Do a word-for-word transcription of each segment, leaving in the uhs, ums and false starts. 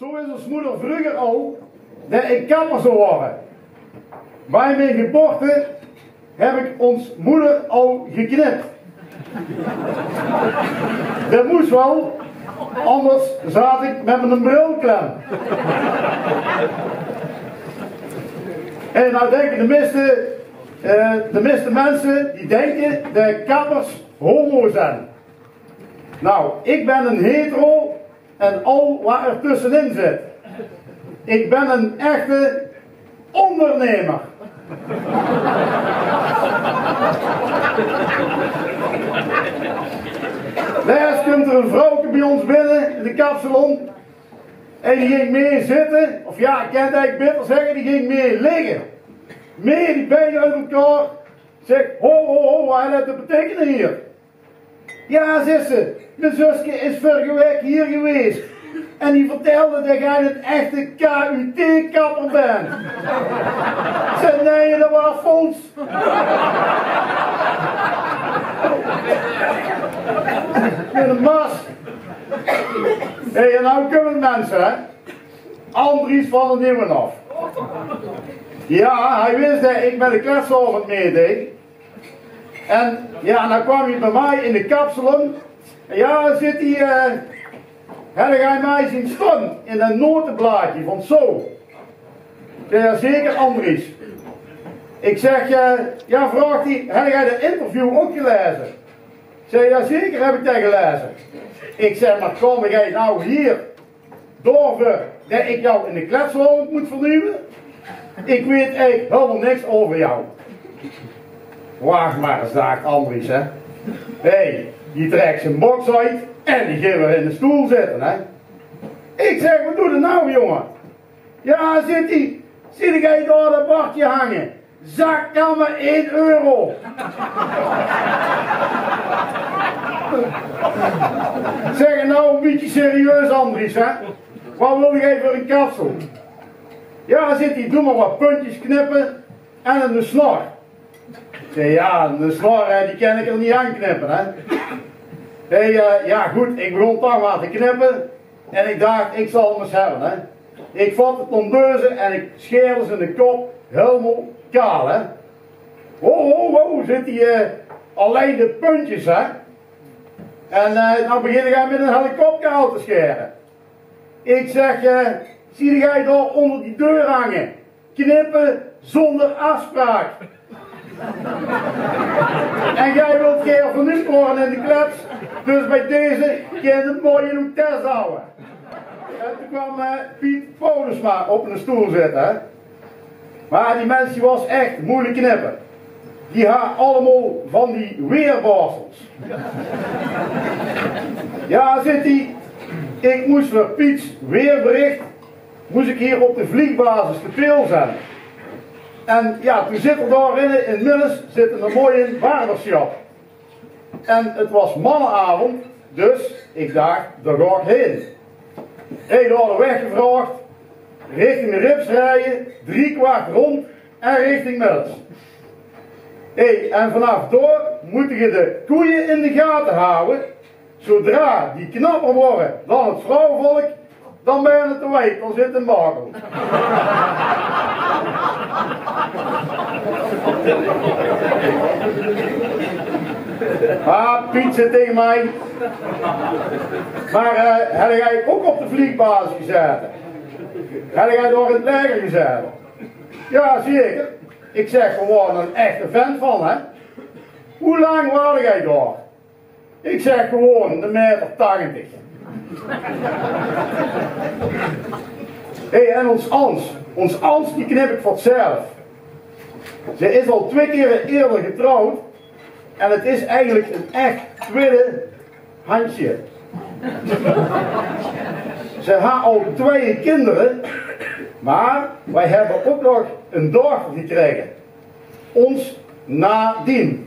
Zo is ons moeder vroeger al dat ik kapper zou worden. Bij mijn geboorte heb ik ons moeder al geknipt. Dat moest wel, anders zat ik met mijn bril klem. En nou denken de meeste, uh, de meeste mensen die denken dat kappers homo zijn. Nou, ik ben een hetero en al wat er tussenin zit. Ik ben een echte ondernemer. Laatst komt er een vrouwke bij ons binnen in de kapsalon. En die ging mee zitten, of ja, ik kan het eigenlijk beter zeggen, die ging mee liggen. Mee die benen uit elkaar. Zeg, ho, ho, ho, wat heeft dat te betekenen hier? Ja, zegt ze, mijn zusje is vorige week hier geweest. En die vertelde dat jij een echte K U T-kapper bent. Ik zei, nee, dat was Fons. Met een mas. Hé, hey, en nou kunnen mensen, hè. Andries van de Nieuwen af. Ja, hij wist dat ik met de klasavond meedeed. En ja, dan kwam hij bij mij in de kapsalon. En ja, zit hij... Uh, Heb jij mij zien staan in een notenblaadje van zo? Ja, zeker Andries. Ik zeg, uh, ja, vraagt hij, heb jij de interview ook gelezen? Ik zeg, ja, zeker heb ik dat gelezen. Ik zeg, maar kom jij nou hier door dat ik jou in de kletsloon moet vernieuwen? Ik weet eigenlijk helemaal niks over jou. Wacht maar eens, dacht Andries, hè. Hé, hey, die trekt zijn box uit en die gaat weer in de stoel zitten, hè. Ik zeg, wat doe je nou, jongen? Ja, zit hij. Zie jij daar dat bordje hangen? Zak kan maar één euro. Zeg nou een beetje serieus, Andries, hè? Wat wil jij voor een kapsel? Ja, zit hij, doe maar wat puntjes knippen en een snor. Ik zeg, ja, een snor, hè, die kan ik er niet aan knippen, hè? Hey, uh, ja goed, ik begon toch maar te knippen en ik dacht, ik zal hem eens hebben, hè. Ik vat de tondeuzen en ik scheerde ze in de kop helemaal kaal, hè. Ho, ho, ho, zit hij uh, alleen de puntjes, hè. En uh, nou begin ik met een helikopter te scheren. Ik zeg, uh, zie jij daar onder die deur hangen? Knippen zonder afspraak. En jij wilt keer vernieuwd worden in de klets, dus bij deze kun je een mooie test houden. En toen kwam uh, Piet Paulusma op een stoel zitten, hè. Maar die mens die was echt moeilijk knippen. Die had allemaal van die weerborstels. Ja, zit hij. Ik moest voor Piets weerbericht, moest ik hier op de vliegbasis te Peel zijn. En ja, toen zit er daarin, in Milles, zit een mooie barbershop. En het was mannenavond, dus ik dacht, daar ga ik heen. Ik had de weg gevraagd, richting de Rips rijden, drie kwart rond en richting Milles. Hey, en vanaf daar moet je de koeien in de gaten houden. Zodra die knapper worden dan het vrouwenvolk, dan ben je het te weten, dan zit een bagel. Ah, Piet zit tegen mij. Maar uh, heb jij ook op de vliegbasis gezeten? Heb jij door in het leger gezeten? Ja, zeker. Ik zeg gewoon een echte vent van, hè. Hoe lang was jij daar? Ik zeg gewoon een meter tachtig. Hé, hey, en ons Ans, ons Ans die knip ik voor zelf. Ze is al twee keer eerder getrouwd en het is eigenlijk een echt tweede handje. Ze heeft al twee kinderen, maar wij hebben ook nog een dochter gekregen. Ons Nadien.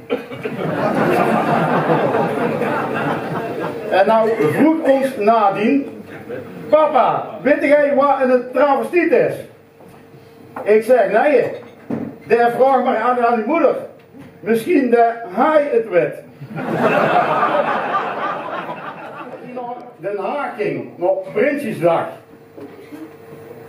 En nou vroeg ons Nadien, papa, weet jij wat een travestiet is? Ik zeg, nee, daar vraag maar aan, aan die moeder. Misschien dat hij het weet. Den Haag ging op Prinsjesdag.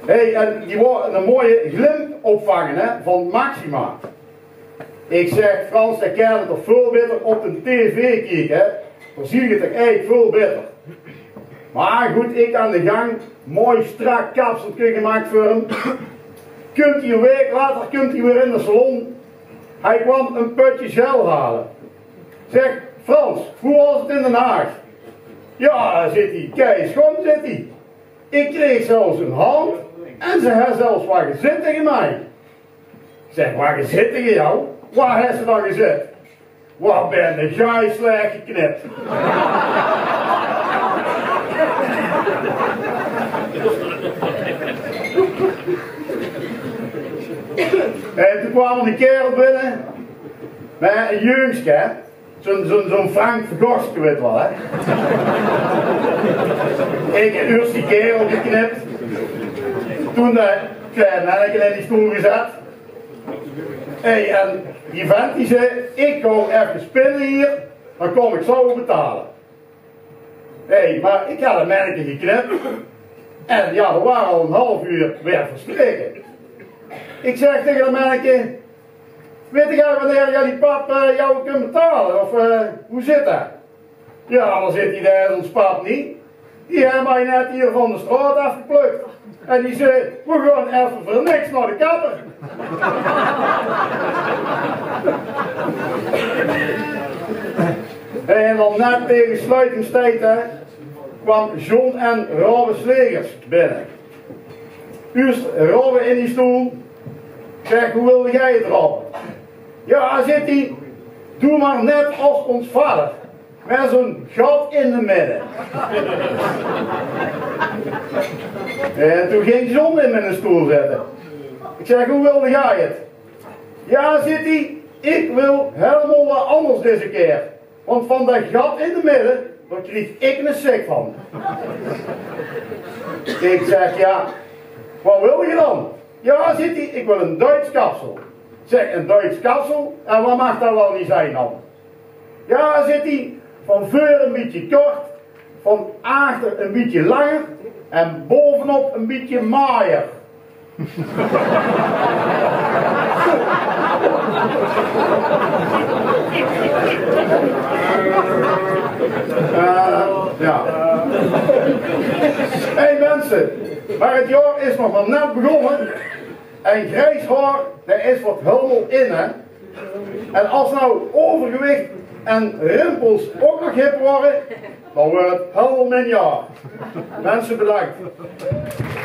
Hey, en die wordt een mooie glimp opvangen hè, van Maxima. Ik zeg, Frans, dat kan het toch veel beter op de tv kijken, hè. Dan zie je het toch eigenlijk veel beter. Maar goed, ik aan de gang, mooi strak kapseltje gemaakt voor hem. Kunt hij een week later, kunt hij weer in de salon. Hij kwam een putje gel halen. Zeg, Frans, hoe was het in Den Haag? Ja, daar zit hij, kei schoon zit hij. Ik kreeg zelfs een hand en ze hebben zelfs wat gezet tegen mij. Ik zeg, waar gezet tegen jou? Waar heeft ze dan gezet? Waar ben de jij slecht geknipt? En toen kwam een kerel binnen met een jongske, zo'n zo zo Frank Vergorstke, weet wel hè. Ik heb eerst die kerel geknipt, toen de kleine manneken in die stoel gezet. Hey, en die vent die zei, ik ga even spinnen hier, dan kom ik zo betalen. Hey, maar ik had een manneke geknipt en ja, er waren al een half uur weer verstreken. Ik zeg tegen de manneke, weet jij wanneer jij die pap uh, jou kunt betalen? Of uh, hoe zit dat? Ja, dan zit hij daar ons pap niet. Die heeft mij net hier van de straat afgeplukt. En die zei, we gaan even voor niks naar de kapper. En dan net tegen sluitingstijd hè, kwam John en Robbe Slegers binnen. Eerst Robbe in die stoel. Zeg, hoe wilde jij het, Robbe? Ja, zit hij. Doe maar net als ons vader. Met zo'n gat in de midden. En toen ging John in mijn stoel zitten. Ik zeg, hoe wilde jij het? Ja, zit hij. Ik wil helemaal wat anders deze keer. Want van dat gat in de midden, daar kreeg ik een sik van. Ik zeg, ja, wat wil je dan? Ja, zit hij, ik wil een Duits kapsel. Zeg, een Duits kapsel? En wat mag dat wel niet zijn dan? Ja, zit hij, van voor een beetje kort, van achter een beetje langer en bovenop een beetje maaier. Uh, ja. Hé hey mensen, maar het jaar is nog maar net begonnen en grijs haar, daar is wat helemaal in hè. En als nou overgewicht en rimpels ook nog hip worden, dan wordt het helemaal mijn jaar. Mensen bedankt.